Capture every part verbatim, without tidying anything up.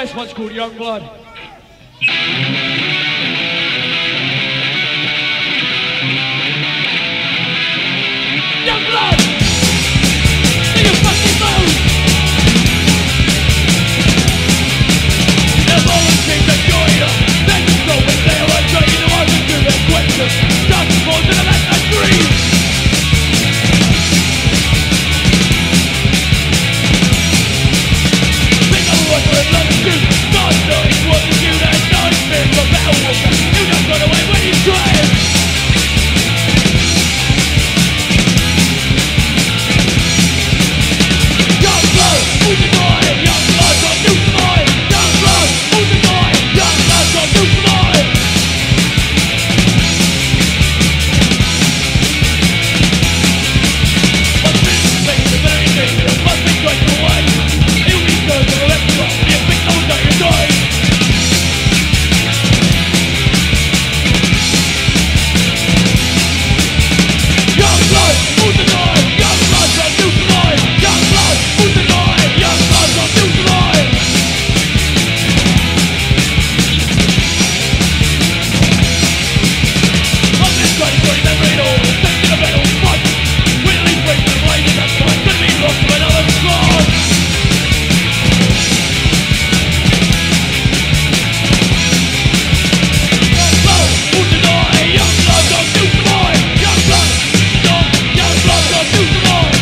This one's called Young Blood. Young Blood! Sing a fucking move! They've always seemed to join us. They're just always there, I'm trying to answer to their questions. Just fall to the left and dream. Think of what we're loving to. God knows what to do, there's no fear for battle walker. You just run away when you try it. Young blood, who's the guy? Young blood, got new smile. Young blood, who's the guy? Young blood, got new smile. What's this? Makes the very thing that must be taken away. You need to go to the left spot. You think no one's got your time. Young blood, who's the guy? Young blood, got new smile. Young blood, who's the guy? Young blood, got new smile. On this train, going to read all the steps in the middle. What? Really break the blade, that's why it's gonna be lost to another squad. Young blood, who's the guy? Young blood, got new smile. Young blood, young, young blood, got new smile.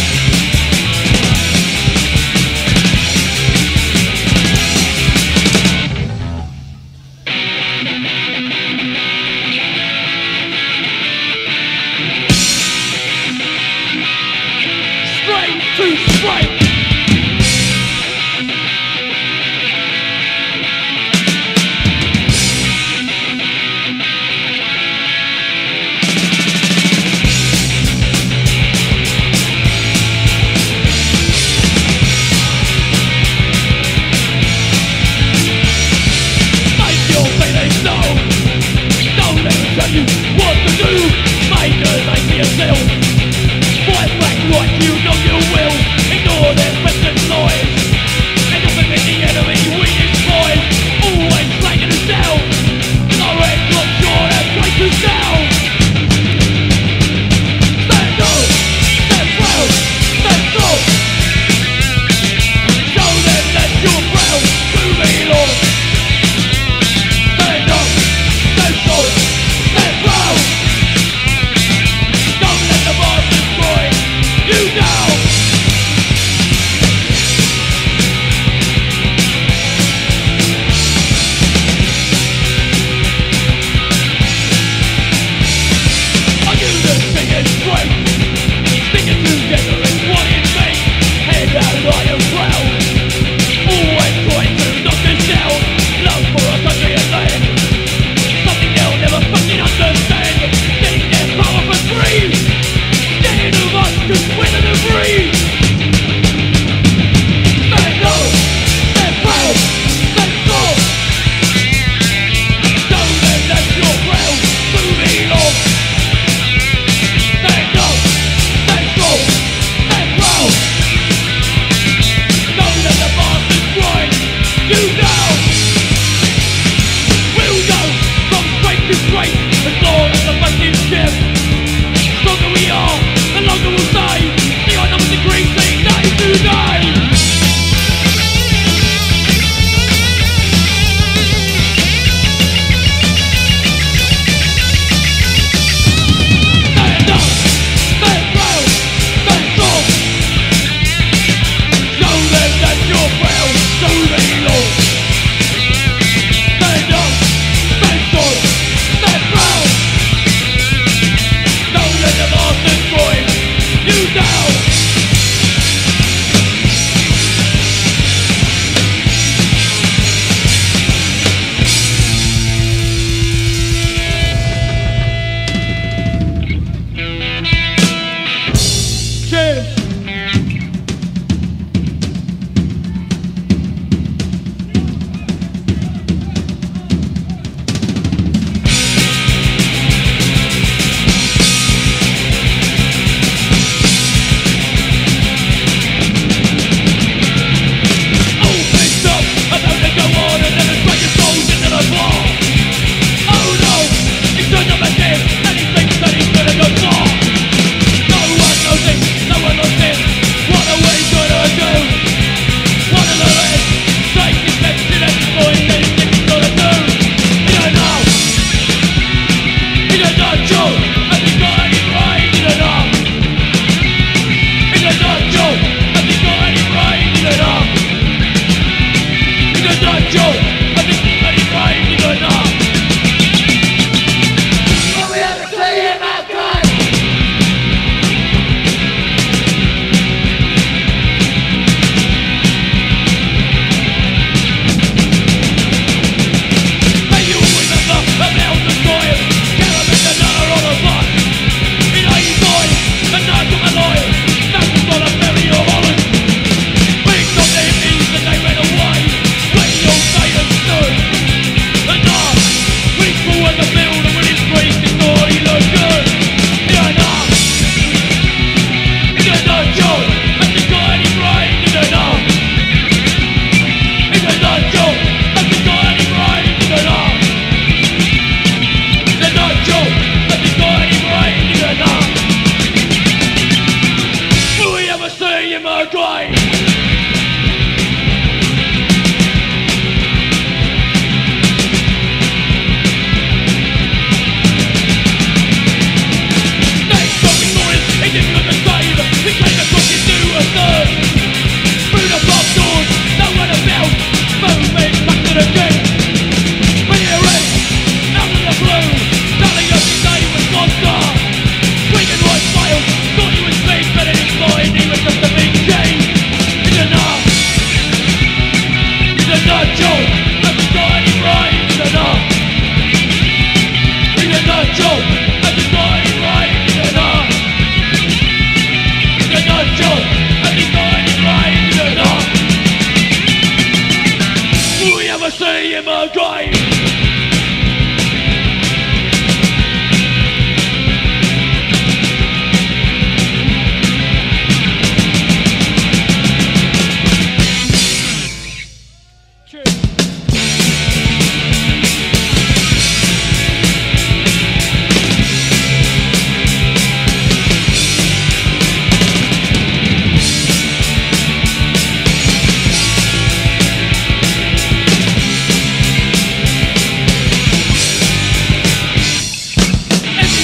Straight to straight. Make your feelings known. Don't let them tell you what to do. Make it make for yourself. Fight back right, you know you will. Ignore their questions, lies. And nothing in the enemy we despise. Always flagging us down. No red block, sure and break us down. Stand up, stand proud, stand strong. Show them that you're proud to be lost. Stand up, stand strong, stand proud. Don't let the boss destroy you down. Are you just singing straight? Singing together is what it makes. Head out high and proud. Always trying to knock us down. Love for our country and land. Something they'll never fucking understand. Getting their power for free. Scared of us just winning and breathe. Stand up, stand proud, stand strong. Show them that you're proud to be lost. Stand up, stand strong, stand proud. Don't let the bastards grind you down. We'll go from straight to straight as long as the fight is stiff. The stronger we are, the longer we'll stay. The higher numbers increasing day to day. Stand up, stand proud, stand strong. Show them that you're proud to be lost. Stand up, stand strong, stand proud.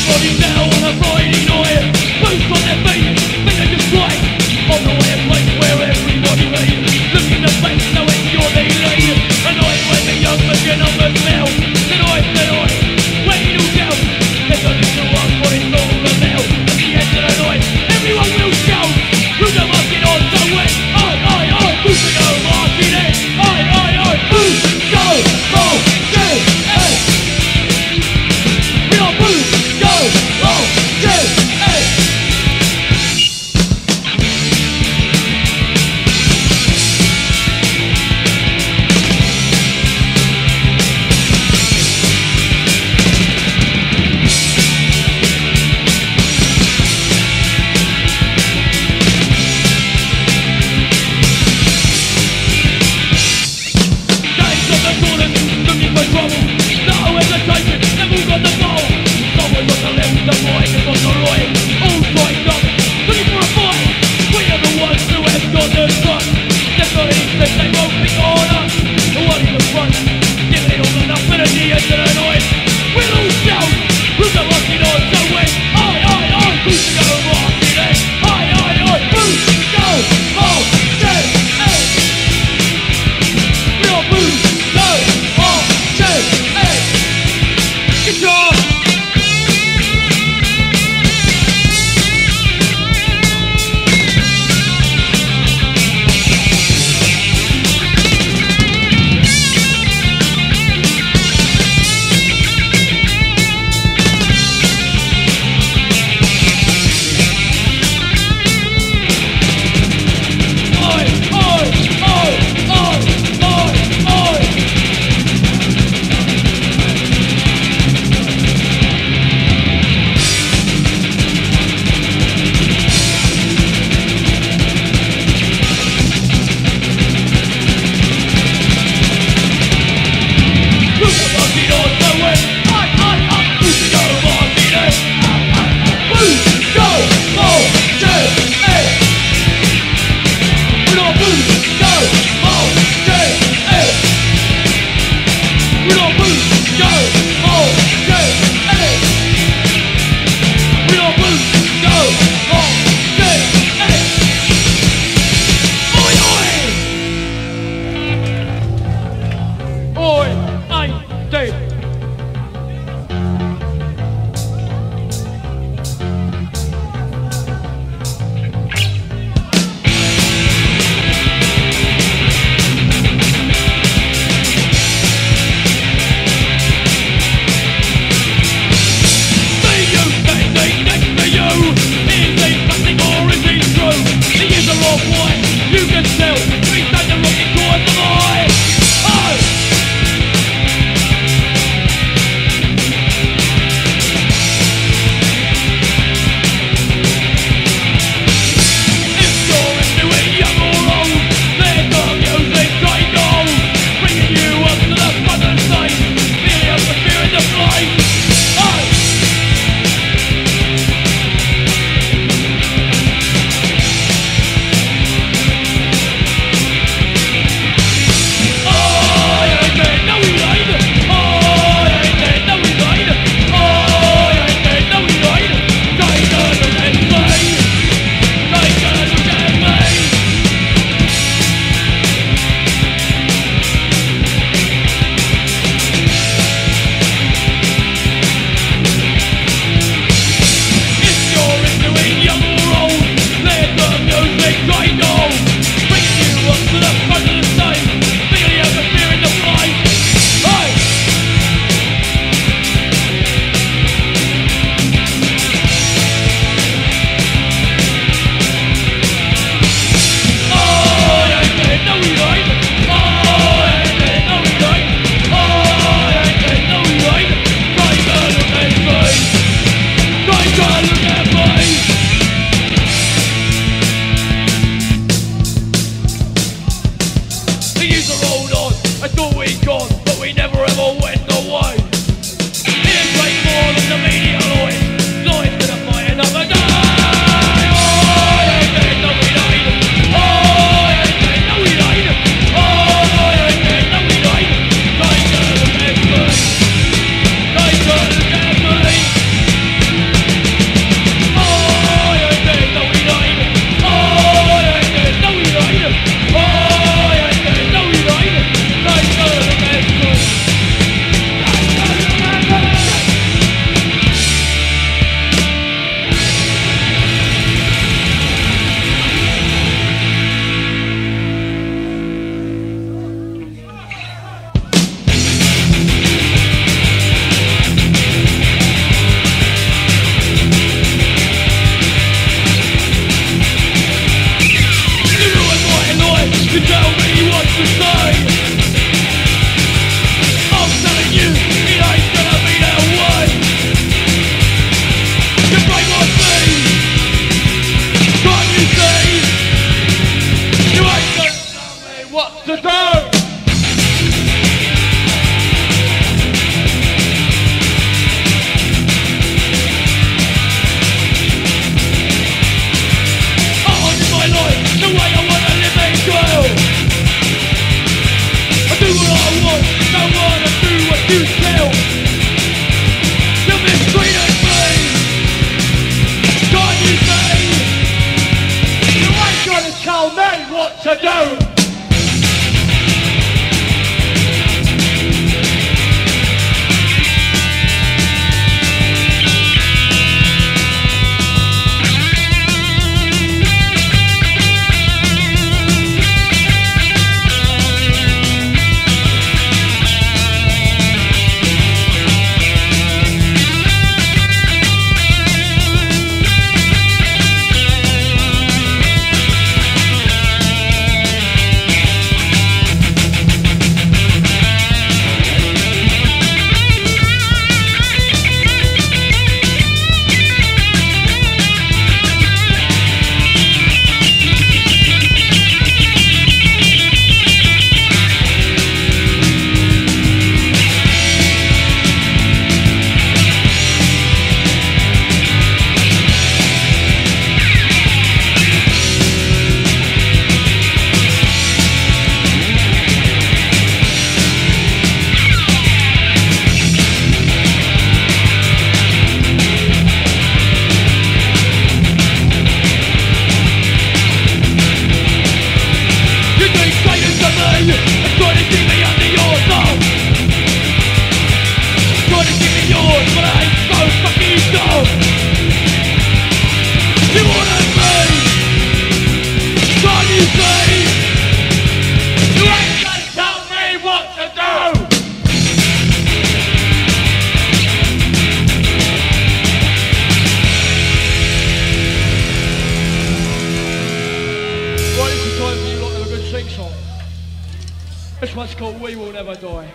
everybody now on a Friday night. Boots on their feet, fingers just white. On the way a place where everybody meet. Look in the face, knowing you're the lead. A night when the young but your numbers now. Tonight, tonight, waiting all down. There's only to one what it's all about. At the end of the night, everyone will shout. Who's the marking on the way? Aye, aye, aye, who's the go marking it? Aye, aye, aye, who's go marking it? We are who's go marking it? one's called We Will Never Die.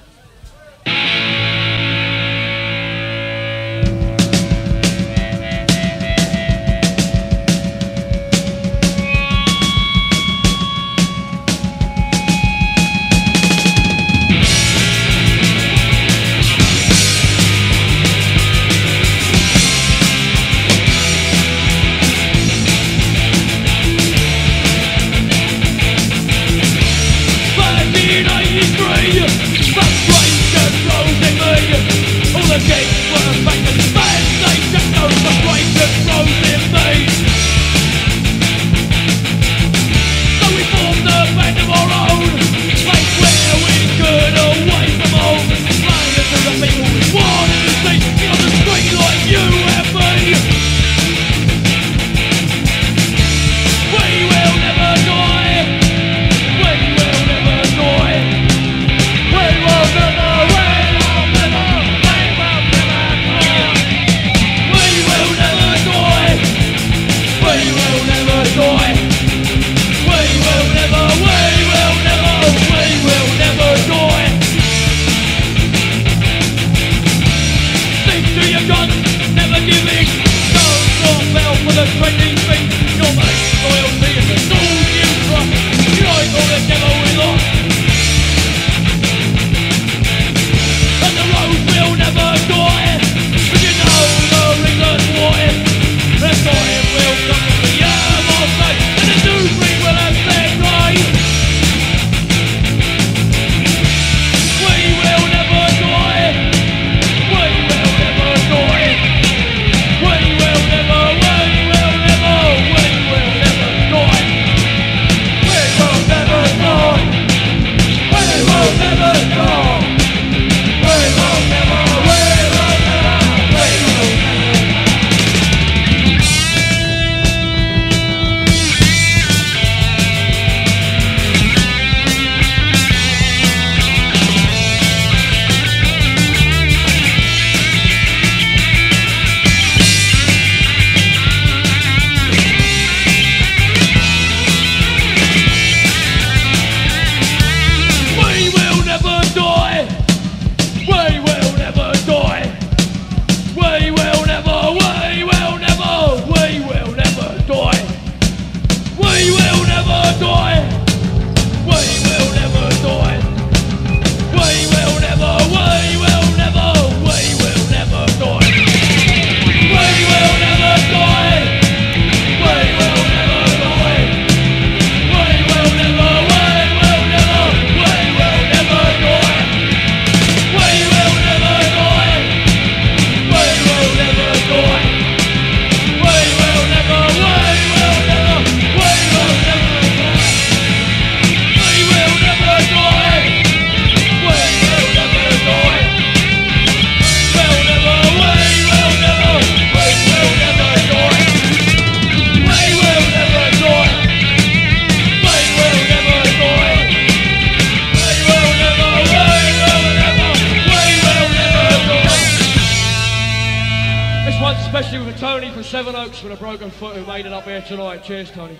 Especially with Tony from Seven Oaks with a broken foot who made it up here tonight. Cheers, Tony.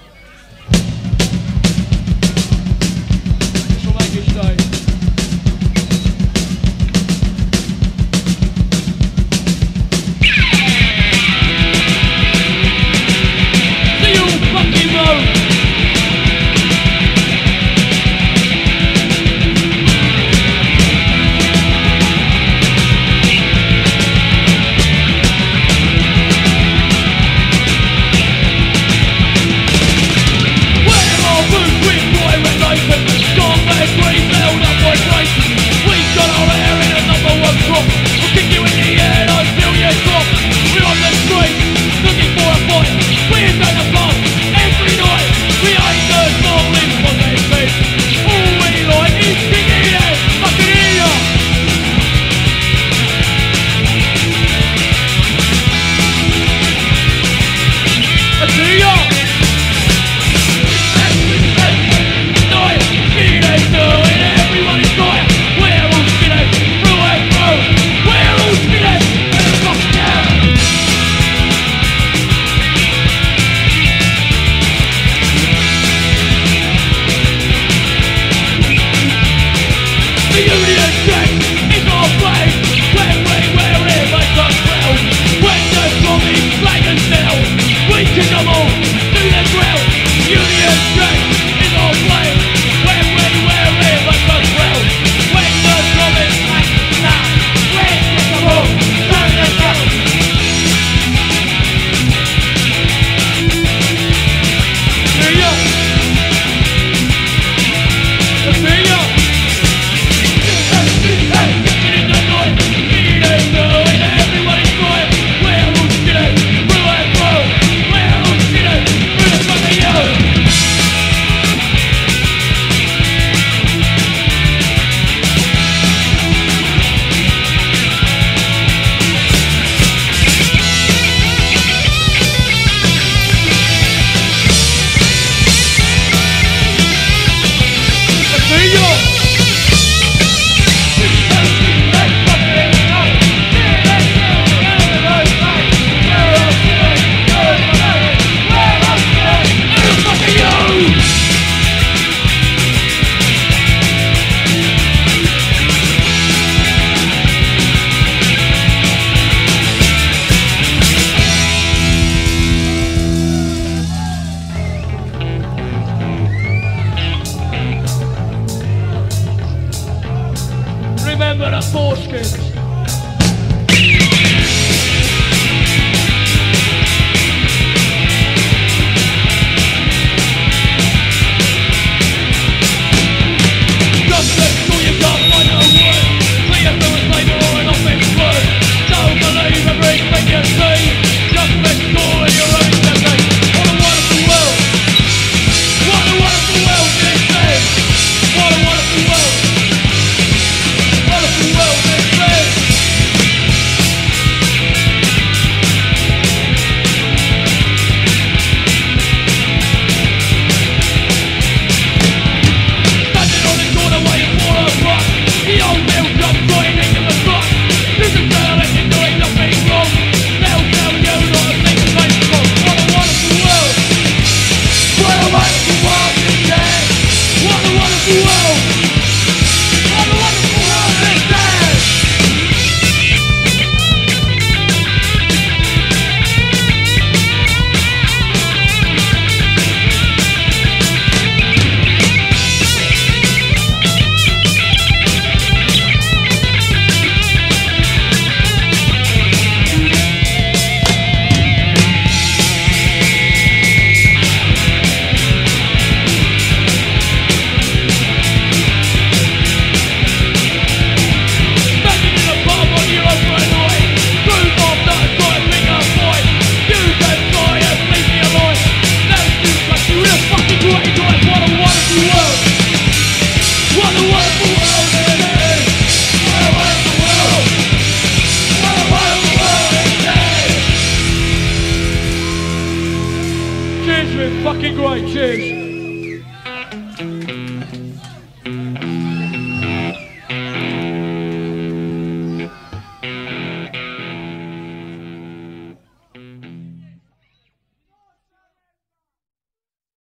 This will make you stay. See you fucking road. been fucking great. Cheers.